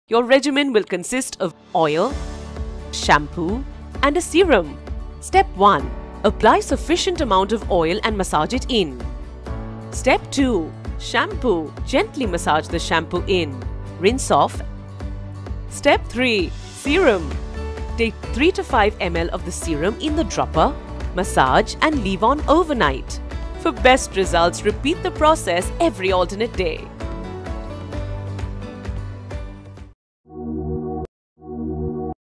Your regimen will consist of oil, shampoo, and a serum. Step 1. Apply sufficient amount of oil and massage it in. Step 2. Shampoo. Gently massage the shampoo in. Rinse off. Step 3. Serum. Take 3 to 5 ml of the serum in the dropper, massage and leave on overnight. For best results, repeat the process every alternate day.